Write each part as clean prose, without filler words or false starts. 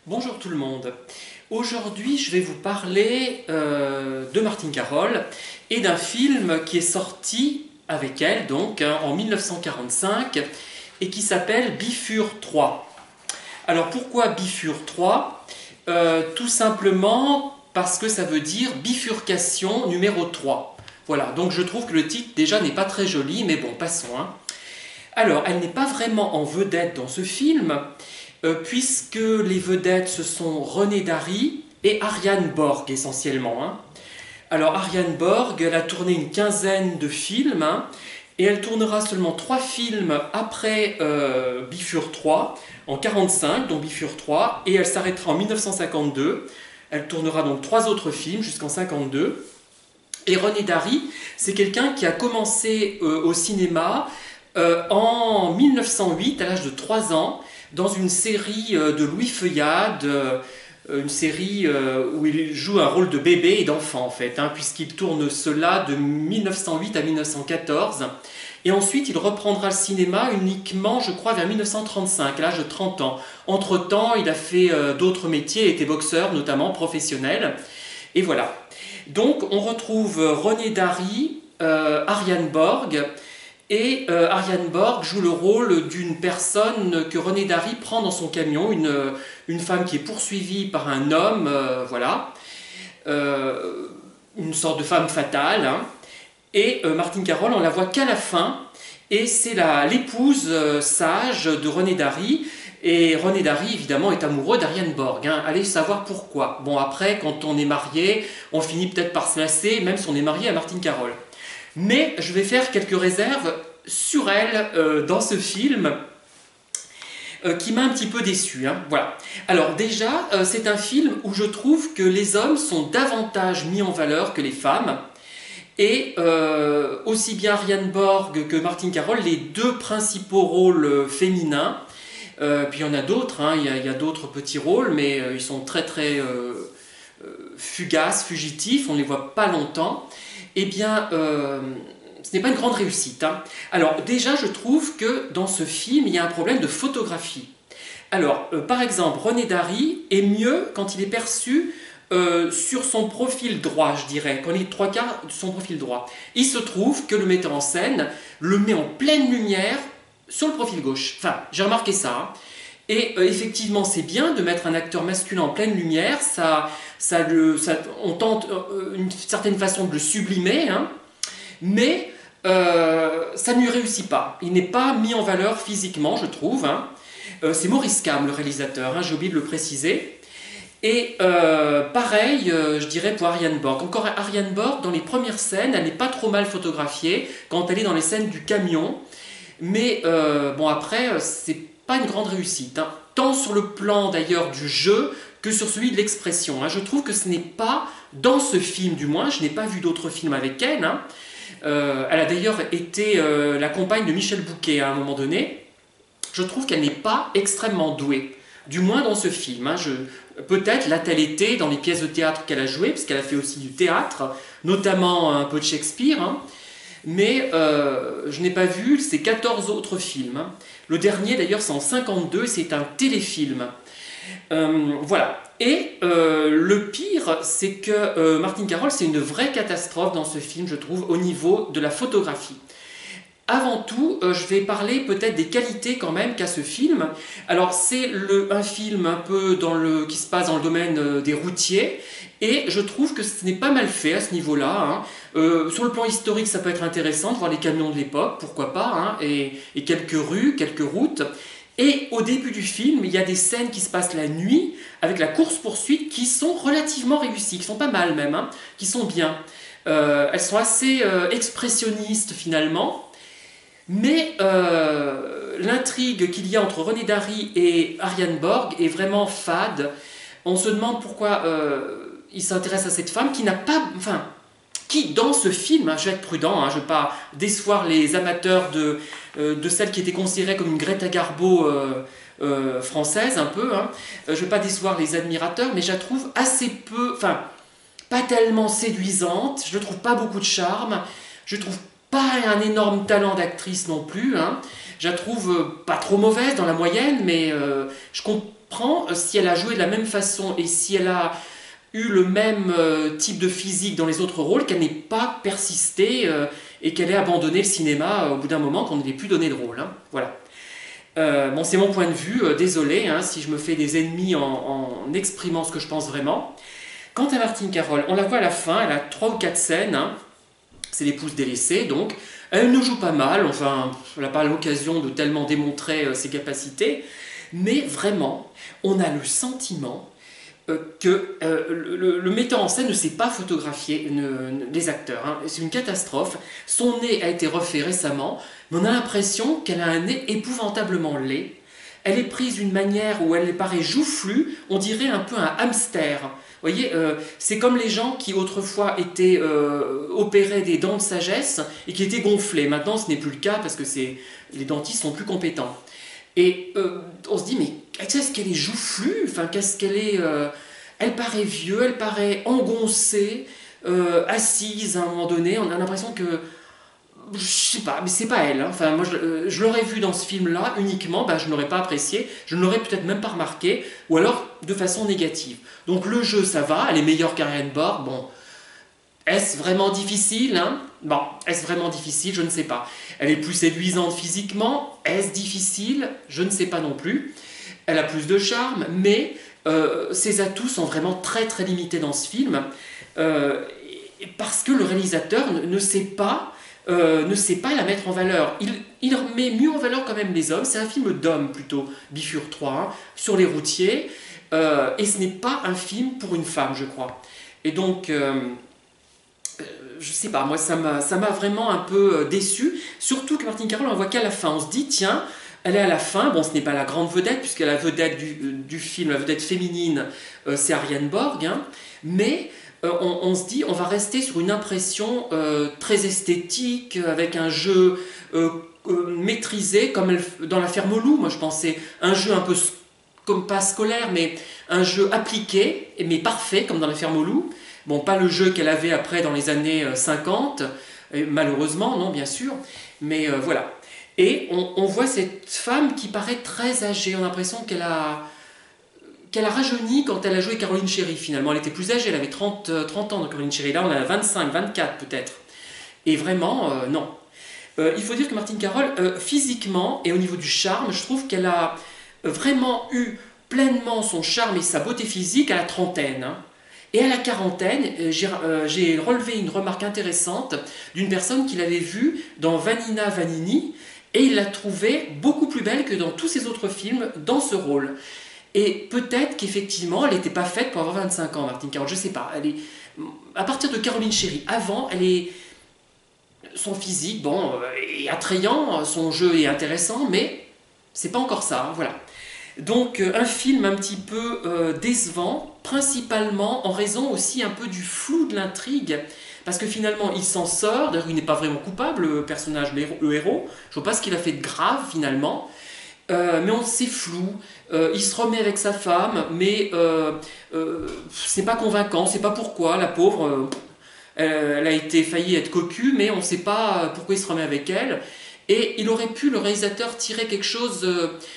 Bonjour tout le monde. Aujourd'hui, je vais vous parler de Martine Carol et d'un film qui est sorti avec elle, donc, en 1945 et qui s'appelle Bifur 3. Alors pourquoi Bifur 3? Tout simplement parce que ça veut dire bifurcation numéro 3. Voilà, donc je trouve que le titre déjà n'est pas très joli, mais bon, passons. Alors, elle n'est pas vraiment en vedette dans ce film, puisque les vedettes ce sont René Dary et Ariane Borg essentiellement. Alors Ariane Borg, elle a tourné une quinzaine de films, et elle tournera seulement 3 films après Bifur 3, en 1945, donc Bifur 3, et elle s'arrêtera en 1952. Elle tournera donc 3 autres films jusqu'en 1952. Et René Dary, c'est quelqu'un qui a commencé au cinéma en 1908, à l'âge de 3 ans, dans une série de Louis Feuillade, une série où il joue un rôle de bébé et d'enfant en fait, puisqu'il tourne cela de 1908 à 1914. Et ensuite, il reprendra le cinéma uniquement, je crois, vers 1935, à l'âge de 30 ans. Entre-temps, il a fait d'autres métiers, était boxeur, notamment professionnel. Et voilà. Donc, on retrouve René Dary, Ariane Borg, et Ariane Borg joue le rôle d'une personne que René Dary prend dans son camion, une femme qui est poursuivie par un homme, voilà, une sorte de femme fatale. Et Martine Carol, on la voit qu'à la fin, et c'est l'épouse sage de René Dary. Et René Dary, évidemment, est amoureux d'Ariane Borg. Allez savoir pourquoi. Bon, après, quand on est marié, on finit peut-être par se lasser, même si on est marié à Martine Carol. Mais je vais faire quelques réserves sur elle dans ce film qui m'a un petit peu déçu. Voilà. Alors déjà, c'est un film où je trouve que les hommes sont davantage mis en valeur que les femmes. Et aussi bien Ariane Borg que Martine Carol, les deux principaux rôles féminins. Puis il y en a d'autres, il y a d'autres petits rôles, mais ils sont très très fugaces, fugitifs, on ne les voit pas longtemps. Eh bien, ce n'est pas une grande réussite. Alors déjà, je trouve que dans ce film, il y a un problème de photographie. Alors, par exemple, René Dary est mieux quand il est perçu sur son profil droit, je dirais, quand il est 3/4 de son profil droit. Il se trouve que le metteur en scène le met en pleine lumière sur le profil gauche. Enfin, j'ai remarqué ça. Et effectivement, c'est bien de mettre un acteur masculin en pleine lumière, on tente une certaine façon de le sublimer, mais ça ne lui réussit pas. Il n'est pas mis en valeur physiquement, je trouve. C'est Maurice Cam, le réalisateur, j'ai oublié de le préciser. Et pareil, je dirais pour Ariane Borg. Encore Ariane Borg, dans les premières scènes, elle n'est pas trop mal photographiée quand elle est dans les scènes du camion. Mais bon, après, c'est pas une grande réussite, tant sur le plan d'ailleurs du jeu que sur celui de l'expression. Je trouve que ce n'est pas, dans ce film du moins, je n'ai pas vu d'autres films avec elle. Elle a d'ailleurs été la compagne de Michel Bouquet à un moment donné. Je trouve qu'elle n'est pas extrêmement douée, du moins dans ce film. Peut-être l'a-t-elle été dans les pièces de théâtre qu'elle a jouées, parce qu'elle a fait aussi du théâtre, notamment un peu de Shakespeare. Mais je n'ai pas vu ces 14 autres films. Le dernier d'ailleurs c'est en 52, c'est un téléfilm. Voilà. Et le pire, c'est que Martine Carol, c'est une vraie catastrophe dans ce film, je trouve, au niveau de la photographie. Avant tout, je vais parler peut-être des qualités quand même qu'a ce film. Alors c'est un film un peu qui se passe dans le domaine des routiers, et je trouve que ce n'est pas mal fait à ce niveau-là. Sur le plan historique, ça peut être intéressant de voir les camions de l'époque, pourquoi pas, et quelques rues, quelques routes. Et au début du film, il y a des scènes qui se passent la nuit, avec la course-poursuite, qui sont relativement réussies, qui sont pas mal même, qui sont bien. Elles sont assez expressionnistes finalement. Mais l'intrigue qu'il y a entre René Dary et Ariane Borg est vraiment fade. On se demande pourquoi il s'intéresse à cette femme qui n'a pas... Enfin, qui dans ce film, je vais être prudent, je ne vais pas décevoir les amateurs de celle qui était considérée comme une Greta Garbo française, un peu. Je ne vais pas décevoir les admirateurs, mais je la trouve assez peu... Enfin, pas tellement séduisante, je ne trouve pas beaucoup de charme, je trouve pas un énorme talent d'actrice non plus. Je la trouve pas trop mauvaise dans la moyenne, mais je comprend, si elle a joué de la même façon et si elle a eu le même type de physique dans les autres rôles, qu'elle n'ait pas persisté et qu'elle ait abandonné le cinéma au bout d'un moment, qu'on ne lui ait plus donné de rôle. Hein. Voilà. Bon, c'est mon point de vue, désolé hein, si je me fais des ennemis en exprimant ce que je pense vraiment. Quant à Martine Carol, on la voit à la fin, elle a 3 ou 4 scènes, hein. C'est l'épouse délaissée, donc elle nous joue pas mal, enfin, elle n'a pas l'occasion de tellement démontrer ses capacités, mais vraiment, on a le sentiment que le metteur en scène ne sait pas photographier les acteurs. Hein. C'est une catastrophe. Son nez a été refait récemment, mais on a l'impression qu'elle a un nez épouvantablement laid. Elle est prise d'une manière où elle paraît joufflue, on dirait un peu un hamster. Vous voyez, c'est comme les gens qui autrefois étaient opérés des dents de sagesse et qui étaient gonflés. Maintenant, ce n'est plus le cas parce que les dentistes sont plus compétents. Et on se dit, mais est-ce qu'elle est joufflue? Enfin, qu'est-ce qu'elle est elle paraît vieux, elle paraît engoncée, assise à un moment donné. On a l'impression que je sais pas, mais c'est pas elle. Hein. Enfin, moi, je l'aurais vu dans ce film-là uniquement, bah, je ne l'aurais pas apprécié, je ne l'aurais peut-être même pas remarqué, ou alors de façon négative. Donc le jeu, ça va, elle est meilleure qu'Ariane Borg. Bon, est-ce vraiment difficile hein? Bon, est-ce vraiment difficile? Je ne sais pas. Elle est plus séduisante physiquement. Est-ce difficile? Je ne sais pas non plus. Elle a plus de charme, mais ses atouts sont vraiment très très limités dans ce film, parce que le réalisateur ne sait pas la mettre en valeur. Il met mieux en valeur quand même les hommes. C'est un film d'hommes plutôt, Bifurc 3, hein, sur les routiers, et ce n'est pas un film pour une femme, je crois. Et donc, je sais pas, moi ça m'a vraiment un peu déçu, surtout que Martine Carol on la voit qu'à la fin. On se dit, tiens, elle est à la fin, bon ce n'est pas la grande vedette, puisque la vedette du film, la vedette féminine, c'est Ariane Borg, hein, mais on se dit, on va rester sur une impression très esthétique, avec un jeu maîtrisé, comme dans La Ferme au Loup, moi je pensais, un jeu un peu, comme pas scolaire, mais un jeu appliqué, mais parfait, comme dans La Ferme au Loup. Bon, pas le jeu qu'elle avait après dans les années 50, malheureusement, non, bien sûr, mais voilà. Et on voit cette femme qui paraît très âgée, on a l'impression qu'elle a rajeuni quand elle a joué Caroline Sherry, finalement. Elle était plus âgée, elle avait 30 ans dans Caroline Sherry, là on a 25, 24 peut-être. Et vraiment, non. Il faut dire que Martine Carol, physiquement et au niveau du charme, je trouve qu'elle a vraiment eu pleinement son charme et sa beauté physique à la trentaine, hein. Et à la quarantaine, j'ai relevé une remarque intéressante d'une personne qui l'avait vue dans Vanina Vanini, et il l'a trouvée beaucoup plus belle que dans tous ses autres films dans ce rôle. Et peut-être qu'effectivement, elle n'était pas faite pour avoir 25 ans, Martine Carol, je ne sais pas. Elle est, à partir de Caroline Sherry, avant, son physique, bon, est attrayant, son jeu est intéressant, mais c'est pas encore ça, hein, voilà. Donc un film un petit peu décevant, principalement en raison aussi un peu du flou de l'intrigue, parce que finalement il s'en sort, d'ailleurs il n'est pas vraiment coupable, le personnage, le héros, je vois pas ce qu'il a fait de grave finalement, mais c'est flou, il se remet avec sa femme, mais c'est pas convaincant, c'est pas pourquoi, la pauvre, elle a été failli être cocu, mais on sait pas pourquoi il se remet avec elle, et il aurait pu, le réalisateur, tirer quelque chose...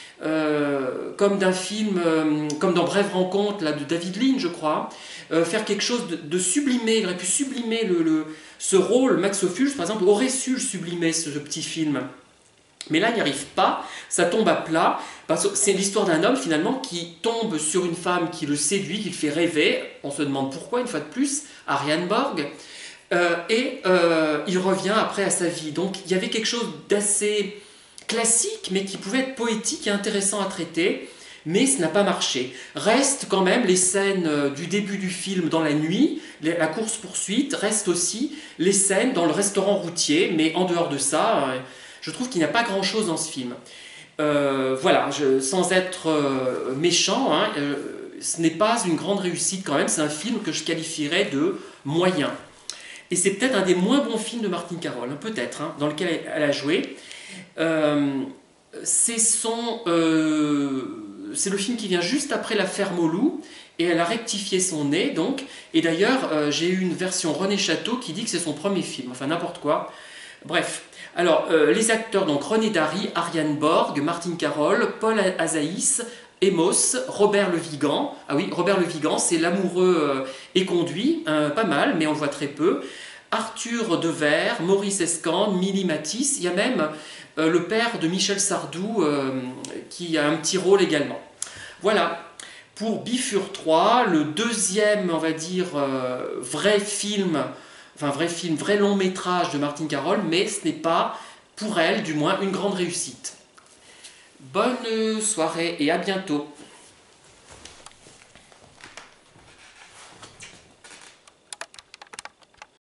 comme d'un film, comme dans Brève rencontre là, de David Lean, je crois, faire quelque chose de sublimé. Il aurait pu sublimer ce rôle. Max Ophuls, par exemple, aurait su le sublimer, ce petit film. Mais là, il n'y arrive pas, ça tombe à plat. C'est l'histoire d'un homme, finalement, qui tombe sur une femme qui le séduit, qui le fait rêver. On se demande pourquoi, une fois de plus, Ariane Borg. Et il revient après à sa vie. Donc, il y avait quelque chose d'assez... classique, mais qui pouvait être poétique et intéressant à traiter, mais ça n'a pas marché. Restent quand même les scènes du début du film dans la nuit, la course-poursuite, restent aussi les scènes dans le restaurant routier, mais en dehors de ça, je trouve qu'il n'y a pas grand-chose dans ce film. Voilà, sans être méchant, hein, ce n'est pas une grande réussite quand même, c'est un film que je qualifierais de moyen. Et c'est peut-être un des moins bons films de Martine Carol, hein, peut-être, hein, dans lequel elle a joué. C'est le film qui vient juste après La Ferme au Loup, et elle a rectifié son nez, donc. Et d'ailleurs, j'ai eu une version René Château qui dit que c'est son premier film, enfin n'importe quoi. Bref, alors les acteurs, donc René Dary, Ariane Borg, Martine Carol, Paul Azaïs, Emos, Robert le Vigan. Ah oui, Robert le Vigan, c'est l'amoureux et conduit, pas mal, mais on le voit très peu. Arthur Devers, Maurice Escande, Mili Matisse. Il y a même le père de Michel Sardou qui a un petit rôle également. Voilà. Pour Bifur 3, le deuxième, on va dire, vrai film, vrai long métrage de Martine Carol, mais ce n'est pas, pour elle du moins, une grande réussite. Bonne soirée et à bientôt.